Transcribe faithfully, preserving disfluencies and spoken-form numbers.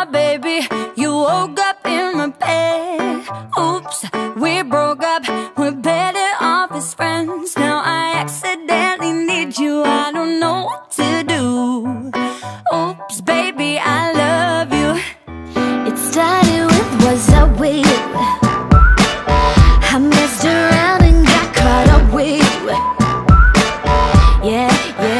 my baby. You woke up in my bed. Oops, we broke up. We're better off as friends. Now I accidentally need you. I don't know what to do. Oops, baby, I love you. It started with was I with you. I messed around and got caught up with you. Yeah, yeah.